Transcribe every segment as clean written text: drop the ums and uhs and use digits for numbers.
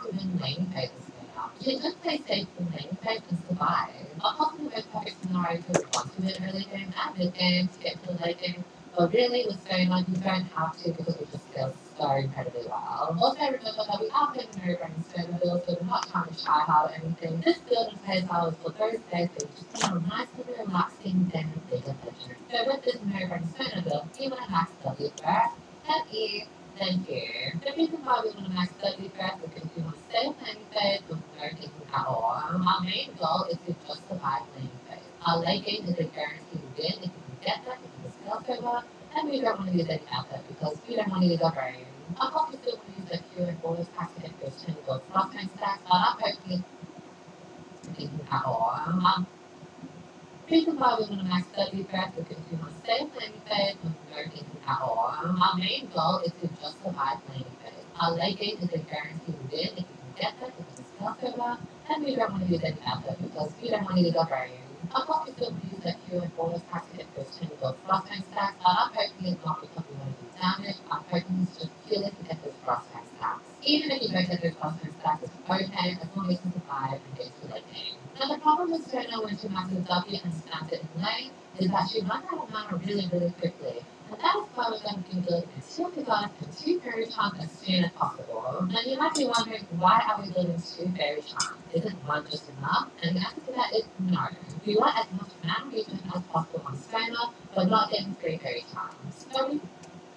even landing pages now. You can play safe in landing page and survive. A possible most perfect scenario to respond to an early game and mid game to get to the late game. But really, with Sona, you don't have to because we just scale so incredibly well. Also, remember that we are playing no brain Sona build, so we're not trying to try hard or anything. This build and play style is for those days that you just want a nice little relaxing then bigger pleasure. So with this no brain Sona build, you want to max W first, then E, then here. The reason why we want to max W first is because we want to stay on landing phase with no taking at all. Our main goal is to just survive landing phase. Our late game is a guaranteed win if we can get that, if we can scale over, and we don't want to use any output because we don't want to use our brain. Of course, we still want to use the Q and bonus packs to get those 10 gold plus kind stacks, but I'm hoping taking at all. Reason why we want to max W first is because we want to stay on landing phase with no taking at all. Our main goal is to just survive landing phase. Our late game is a guaranteed win if we can get that, if we can scale over, and we don't want to use any output because we don't want to use our brain. Of course, we still use that Q and bonus packs to get those 10 gold frost tank stacks, but I'm hoping it's not because we want to do damage. I'm hoping it's just purely to get those frost tank stacks. Even if you don't get those frost tank stacks, it's okay as long as you can survive and get to the late game. Now, the problem with Sona when she maxes W and spams it in lane is that she runs out of mana really, really quickly. And that is why we're going to build a 2 Picard and 2 Fairy Charms as soon as possible. Now, you might be wondering, why are we building 2 Fairy Charms? Isn't one just enough? And the answer to that is no. We want as much mana regen as possible on Sona, but not getting 3 Fairy Charms. So we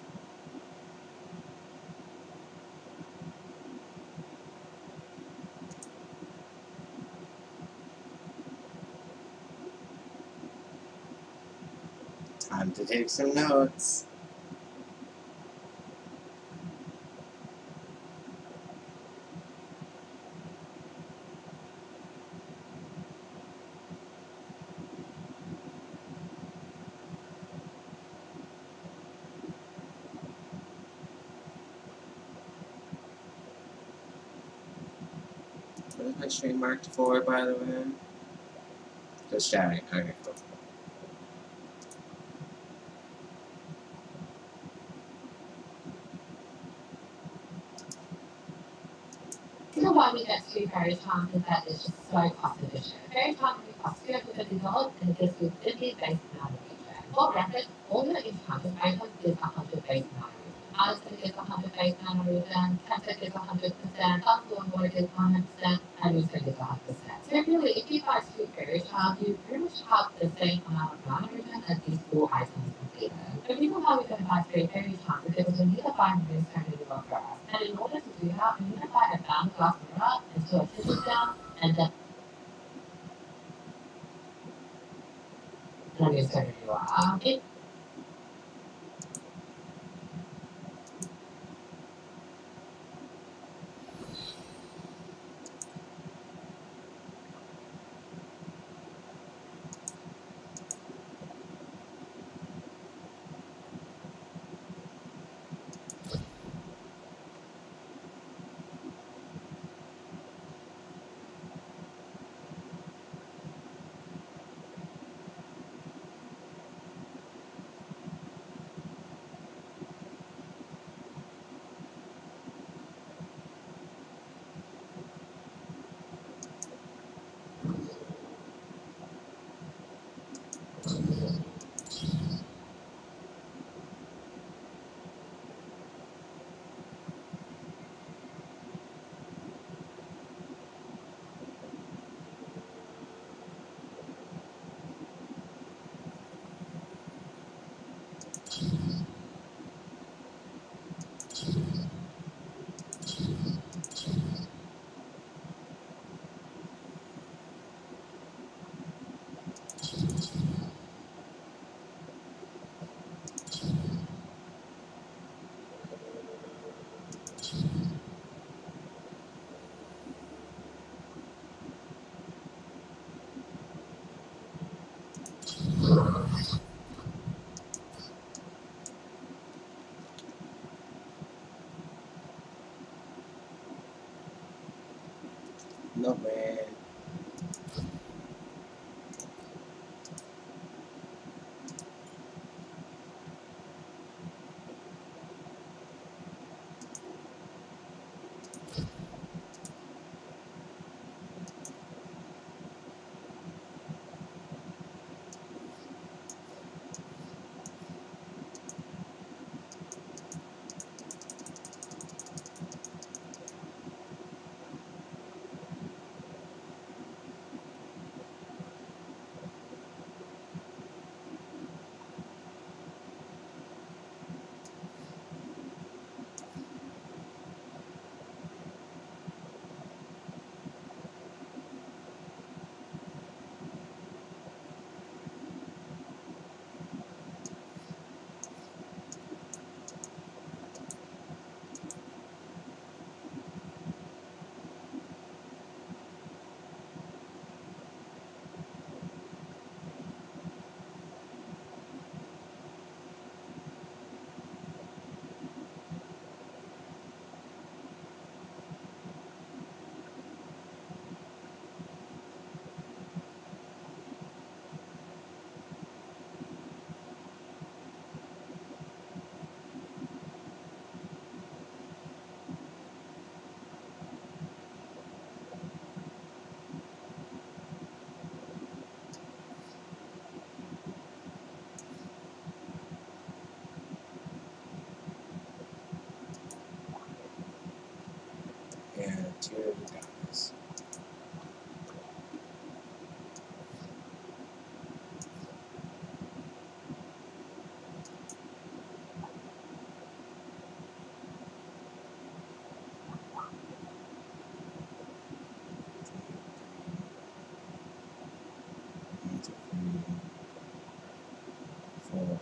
Time to take some notes. What is my stream marked for, by the way? Just chatting. Okay, cool. So why we get 2 Fairy Charms is that it's just so cost efficient. Fairy Charms only cost $250 and it gives you 50 base mana regen. For reference, all your enchanted items is 100 base mana regen. Alistair is 100 base mana regen, Tempest is 100%, Thunderlord is 100%, and Rooster is 100%. So really, if you buy 2 Fairy Charms, you pretty much have the same amount of mana regen as these 4 items completed. The reason why we're going to buy 3 Fairy Charms is because we need to buy Moonstone to develop first. And in order to do that, we need to buy a bound glass mirror into a tissue down and then Moonstone to do it. No, man. 4,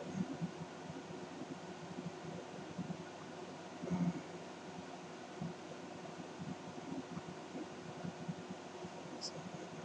5, 7,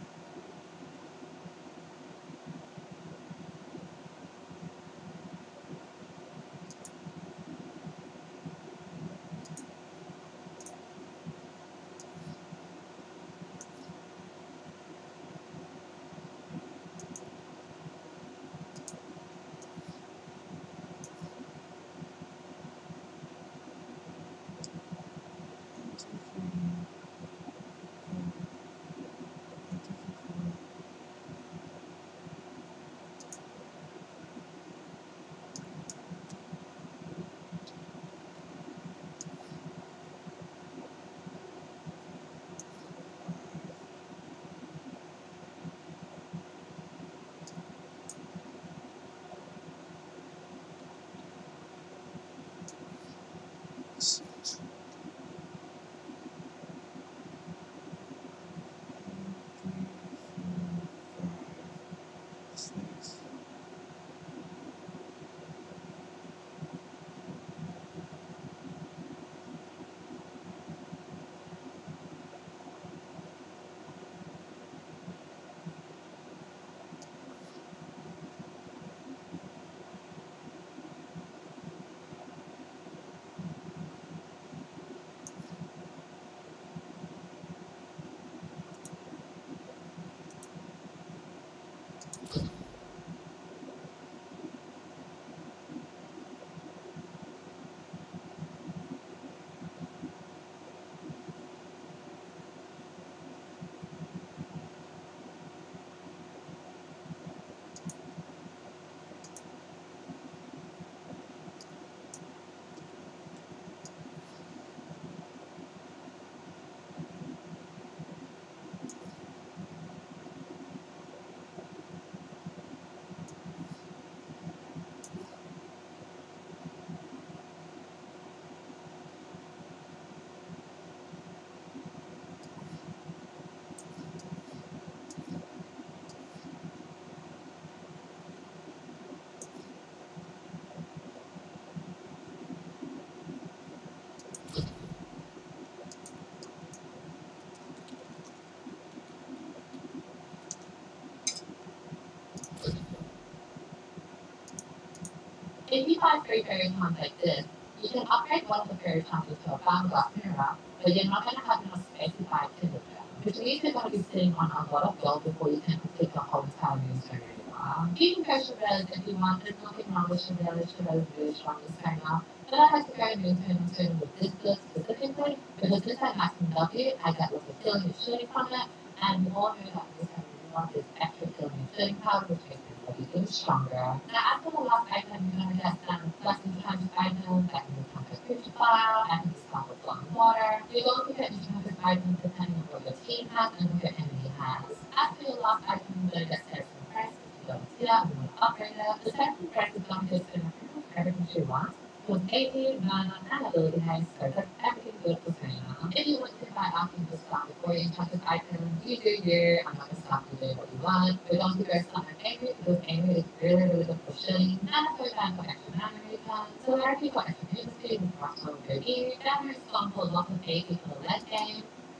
If you buy 3 fairy times like this, you can upgrade one of the fairy times into a brown glass mirror, but you're not going to have enough space to buy 2 of them, which means you're going to be sitting on a lot of gold before you can complete the whole entire moon stoner. You can go Chevelles if you want, there's nothing wrong with Chevelles. Chevelles is really strong this stoner, but I like to go moon stoner with this book specifically, because this I maximum W, I get lots of healing and shooting from it, and we all know that moon stoner is extra healing and shooting power, which makes it even stronger. Now, after the last item, you're going to get some blessing times items that can become a crucifier, and can be stopped with flowing water. You're going to get each of these items depending on what your team has and what your enemy has. After your last item, you're going to get Citizen Price. If you don't see that, you want to upgrade it. The Citizen Price is going to spin everything she wants. With AP, mana, and ability haste, so that's everything good for Serena. If you want to buy options to stop before you touch this item, you do you. I'm not going to stop you doing what you want. We're going to go summon Angry because Angry is really good for shooting. And for that, for extra mana recon. So there are people extra movement speed and crossbow good here. Damage is going to pull lots of AP for the late game.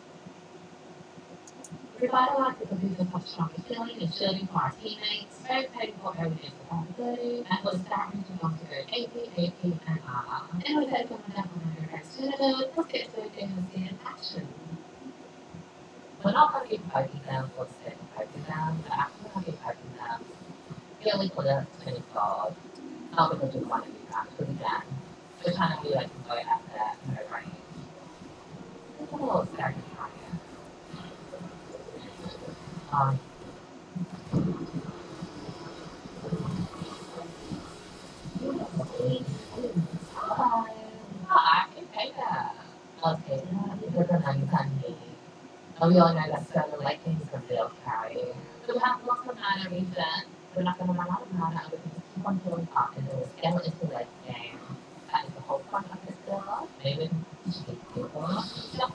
Revitalize because we just have stronger healing and shielding for our teammates. Very painful everything for probability. And for the stat range, we're going to go AP, and ARA. And with that, coming down on your next student, let's get to the in action. We're not going to keep poking them for the sake of poking them, but actually going to keep poking them purely for the training card. Not because we want to do that, because again, we're trying to be like go after no range. It's a little scary trying it. I can pay that. I'll pay that because then I'm funny. We all know that certain likings are real carry. So we have lots of mana reset. We're not going to run out of mana, we can just keep on filling up and we'll scale it into late game. That is the whole point of this build. Maybe we can cheat people. Yep.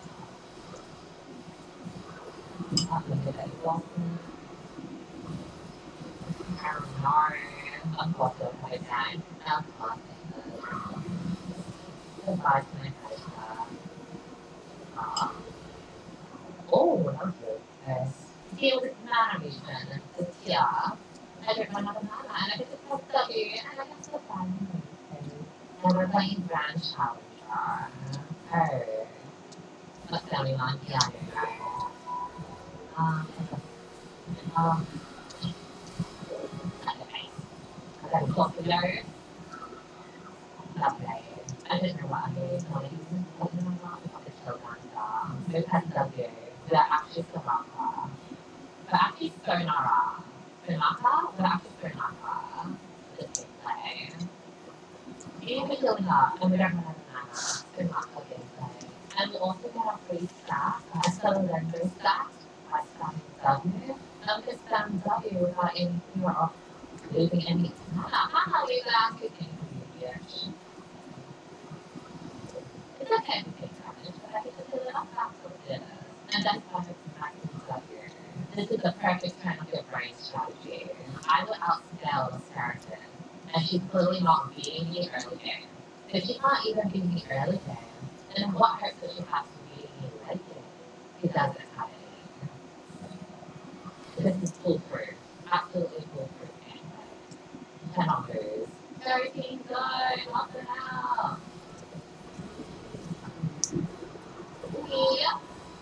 Look at that Boston. Of course, again. Now goodbye to my pleasure. Oh, that was really nice. See, it was a mana mission. It's here. I don't run out of mana, and I get to press W, and I get to find anything. And we're playing Grand Challenger. Oh. That's the only one. Yeah, right. Um, okay. I got a popular. Lovely. I didn't know what I was going to use. I didn't know what I was going to do. So press W. They're actually Soraka. But actually Sonara. Sonaka? But actually Sonaka. The gameplay. You can build up, and we don't have mana. Sonaka gameplay. And we also get a free stack, a cylinder stack, by spamming W. And we can spam W without any fear of losing any mana. Haha, we got to intermediate. It's okay to take damage, but I think it's a little faster with this. And that's why it's maximum W. This is the perfect kind of your brain strategy. I will outscale Sarazen, and she's clearly not beating me early game. If she's not even beating me early game, then what hurts if she has to beat me late game? She doesn't have it. This is foolproof. Absolutely foolproof gameplay. You cannot lose. 13 good! What the hell? Yeah.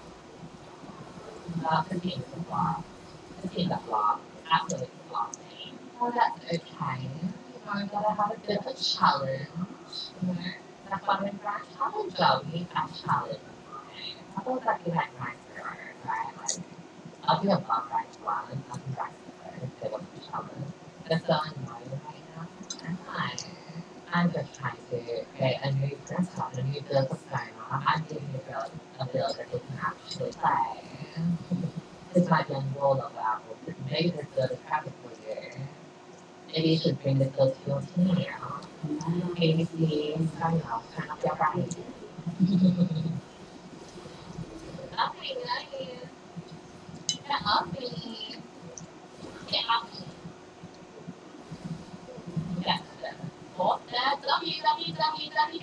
The team is a flop. The team's a flop. Absolutely flop team. Oh, that's okay. You know, you gotta have a bit of a challenge. You know, that's why we're Grand Challenger. We need that challenge. Okay? I thought that'd be like nice for her, right? Like, I'll be above rank 1 and I'll be rank 0 if they want to challenge. They're so annoying right now. And I'm just trying to create a new profile, a new build persona. I'm giving you a build that you can actually play. This might be on your level, but maybe this build is perfect for you. Maybe you should bring this build to your team. ABC, sign up your brain. Okay, guys. Get up me. Get up me. Yes. What? www.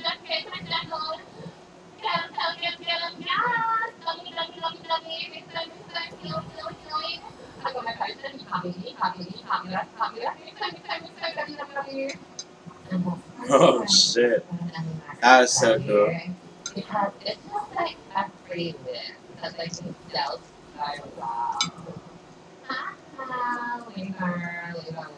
Oh shit. That was so cool. Because it's just like every win that like you dealt so well. Lever.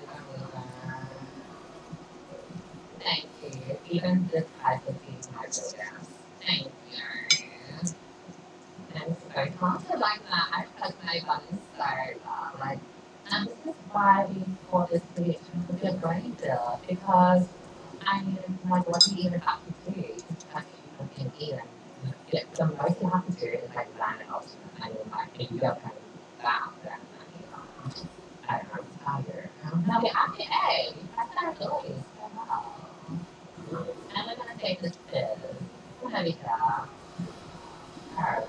Thank you. Even this type of thing I go down. Thank you. And so content like that, I press my buttons so like, and this is why we call this prediction to be a brain build, because I mean, like, what do you even have to do to touch you can even get the most you have to do is like land an ultimate. I mean, like, if you go kind of down, then I don't know, it's tired. No, we have to A. That's our choice. So well. And we're gonna take this fizz. There we go. Alright.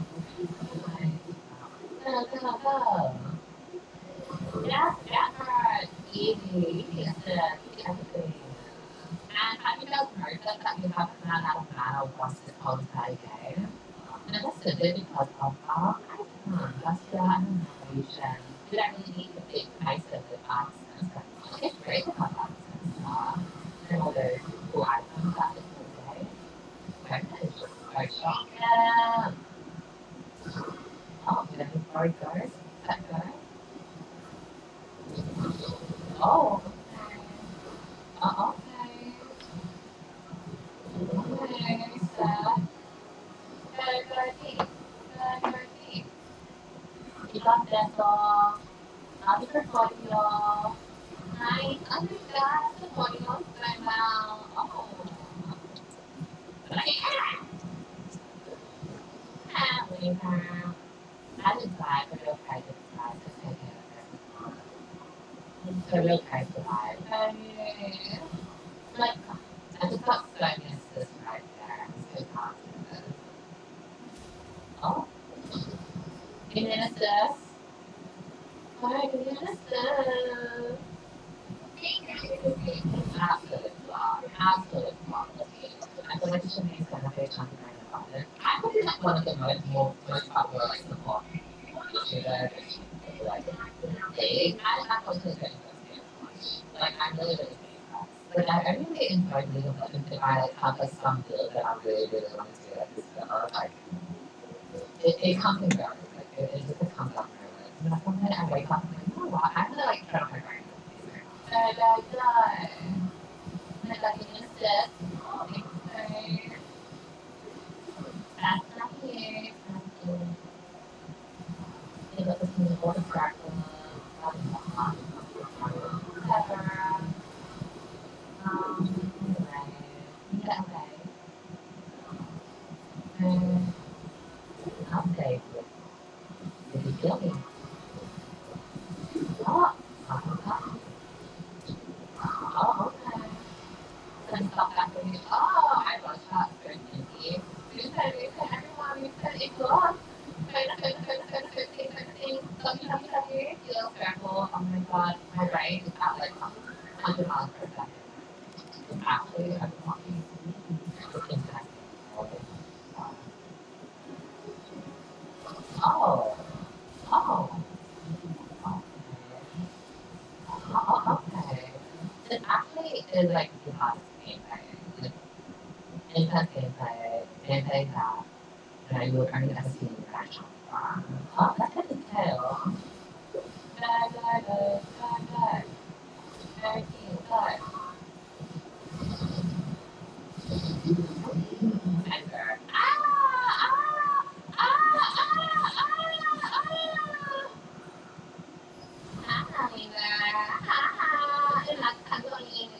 Go. Yes, right. Easy. Yes, everything. And have you guys noticed that you haven't run out of mana once this whole entire game? And that's simply because of our icon. That's the animation. You don't really need to big faces with accents. It's great to have accents. And all those cool items that this will say. It's just so strong. Yeah. Oh, then before it goes, that goes. Oh, okay. Okay. Okay, set. Go deep. You got this all. Not the portfolio. Nice. Understand the portfolio very well. Oh. Yeah. Later. I would buy for real price of price to take care of it. For real price of life. Like, I just got so missed this right there. I'm so confident. Oh. Give me an assist. Alright, give me an assist. one of the most popular like support YouTuber. Like, I'm going to say like I'm really really famous. But I really enjoyed League of Legends and I like have like some build that I really want to do at this build. Like it comes and goes. Like it just comes up and goes. And then one day I wake up and I'm like, you know what? I'm gonna like turn on my brain. And like instead, okay, that's not here. It was a little distracted. Whatever. Anyway, yeah, okay. Update. Did you kill me? Oh, okay. Then stop after me. Oh, I was shot for sneaky. You said everyone, you said it was. Oh my god, my brain is at like 100 miles per second. Actually, I'm walking. It's impacting. Oh, oh, okay. It actually is like the hottest gameplay. Like, intense gameplay that I mean, I've seen in action. Oh, that's a good tail. Good. Very cute, good. Enter. Hi there. It's not cuddling.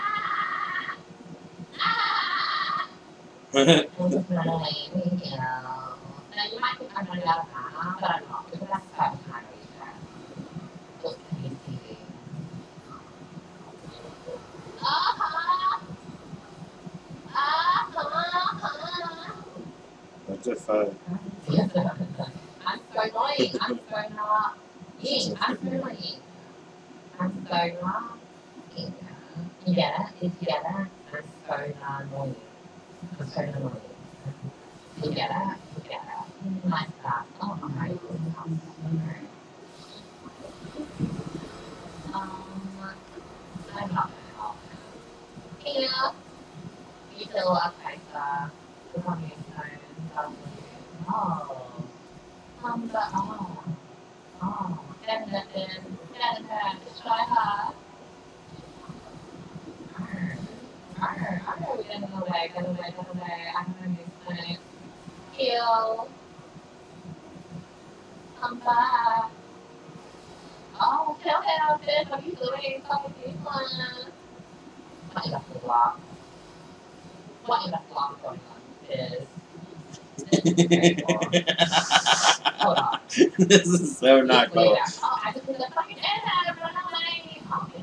I'm just running, thank you. Now you might think I'm running out of time, but I'm not, because that's the type of time we spend. Just TV. That's a fun. I'm so annoying. I'm so not. I'm so annoying. I'm so not. You get it? You get it? I'm so not annoying. I'm so annoying. You get it? You get it? My stuff. Oh my god. I'm not gonna help. Yeah. You feel like the coming phone. Oh. But oh. Just try hard. I know we didn't go away. I'm gonna miss it. Heal. Come back. Oh, tell me how good. What are you doing? Something different. What in the block? What in the block going on is hold on. This is so not cool. Oh, I just did the fucking end. Run away.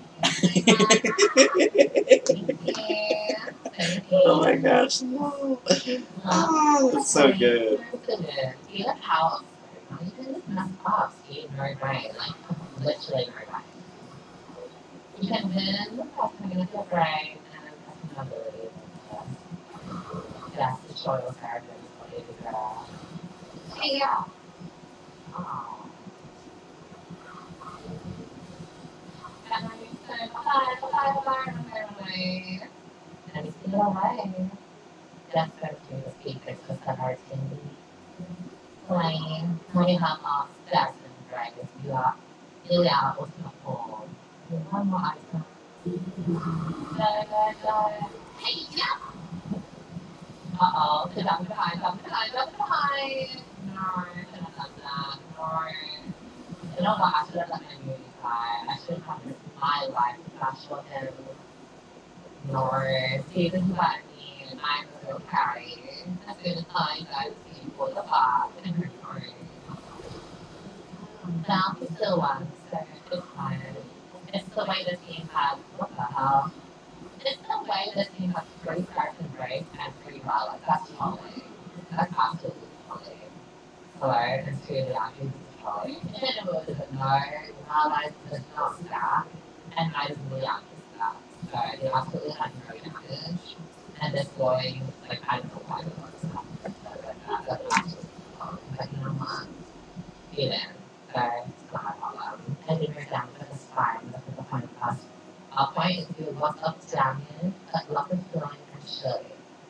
Oh my gosh, no. Oh, that's so good. You like how you can just mess up, Steve, very brain, like literally very brain. You can then pressing into your brain and then pressing another ability. That's the show your characters what you do girl. Hey yeah. Oh. And then you say bye. And you feel away. That's better to the speakers because the hearts can be playing. When you have lost that's and dragons, you are also full. One more item. Hey, yeah! Uh-oh, because I'm behind. No, I should have done that. No. You know what, I should have let my movie fly. I should have missed my life special him. No, see, this is what I mean. I'm so carried. As soon as I got to see for the box and her story. Now he still wants, so it's fine. It's the way the team has, what the hell? It's the way the team has free starts and breaks and free well. Like, that's totally. That's absolutely totally. Hello, and to the actors, it's totally. And it was no, my does not staff, and my is really active staff. So they absolutely had no advantage. And this going, like, I don't know why they want to stop. That's absolutely he didn't. So it's not my problem. I did move down because it's fine. That's the point of us. Our point is to lots of Damian, lots of feeling and Shirley.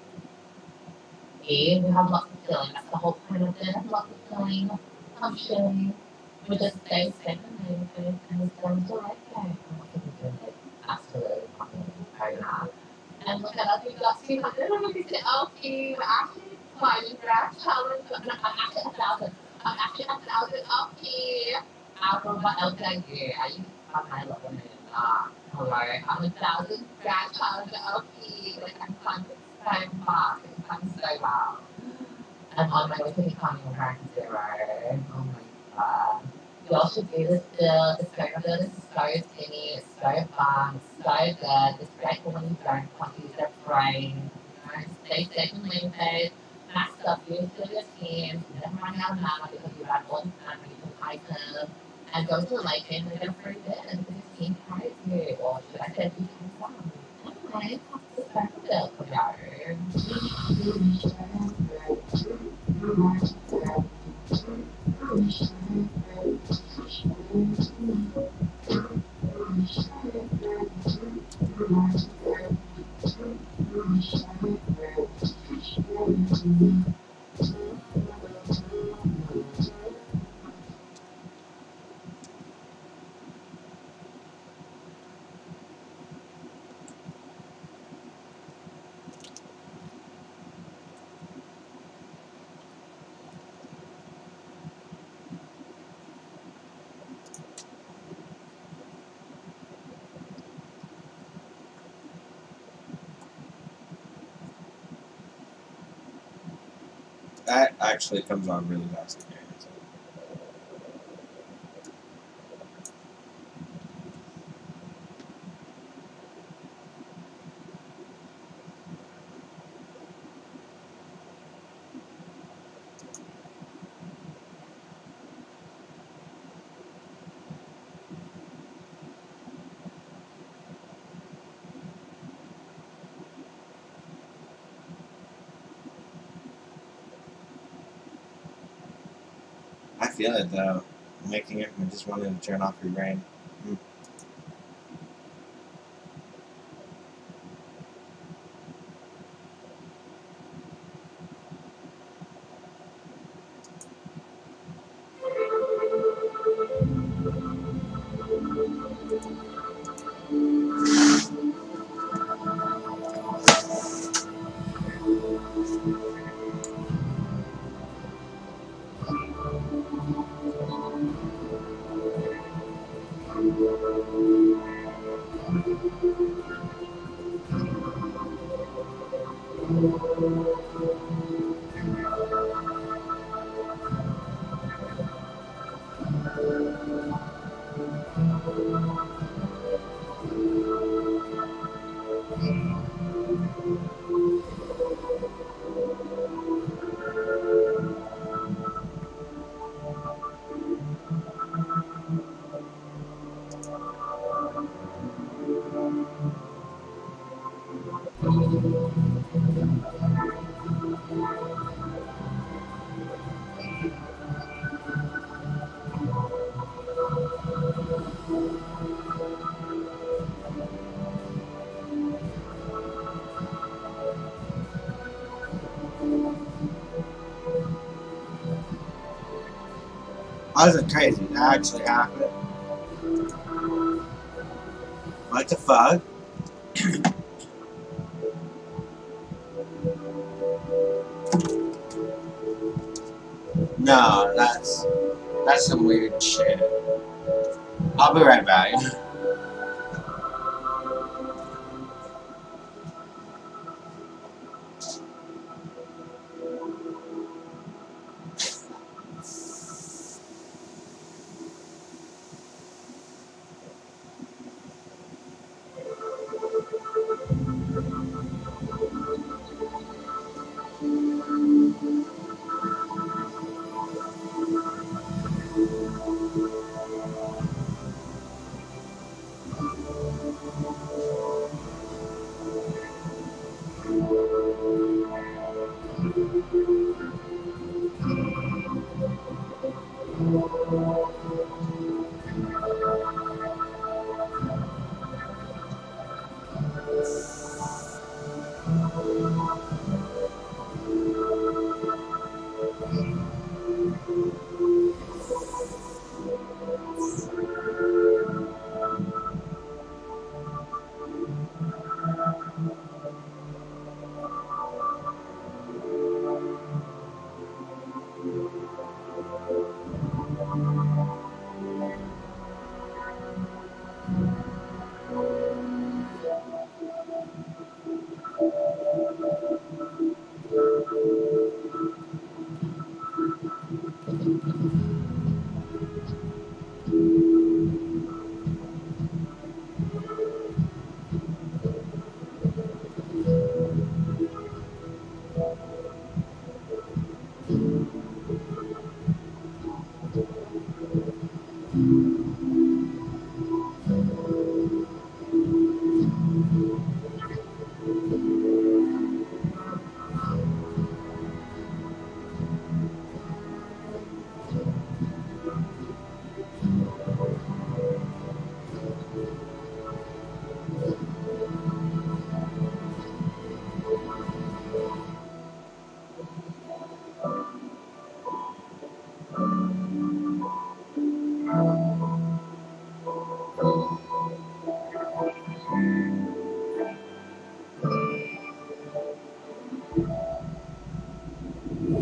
We have lots of feeling. That's the whole point of this. Lots of feeling. I'm Shirley. We just stay safe and maybe and it's going to like okay. I'm not going to do it. Absolutely fucking very not. And look at us, we got 200 LP. We're actually climbing draft challenge. I'm actually at 1,000. I'm actually at 1,000 LP. Out of what else did I do? I used my level in hello. I'm 1,000 draft challenge LP. Like I'm climbing so fast. I'm so well. I'm on my way to becoming rank 0. Oh my god. Y'all should do this build. This very build is so skinny, it's so fun, it's so good. It's great for when you don't want to use your brain. You know, stay safe and limited. Max up you to your team. Never run out of mana because you run all the time when you can item. And go to the late game and get a free bit and your team carries you. Or should I say you can some? Anyway, that's the special build for That actually comes on really fast again. So. I feel it though, making it and just wanting to turn off your brain. That wasn't crazy. That actually happened. What the fuck? No, that's some weird shit. I'll be right back.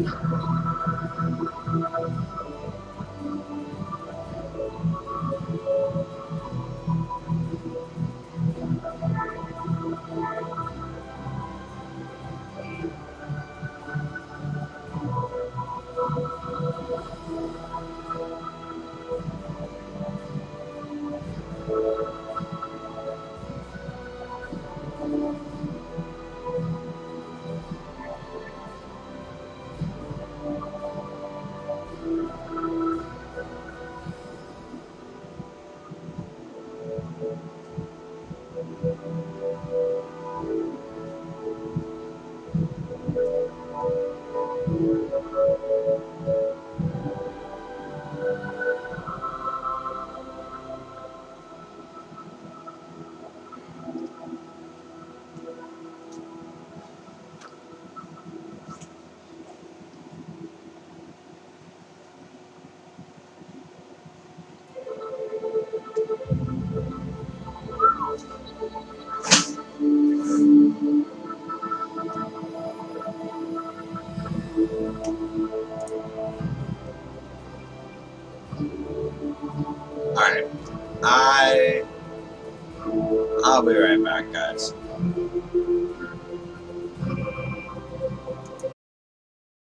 Alright. I'll be right back, guys.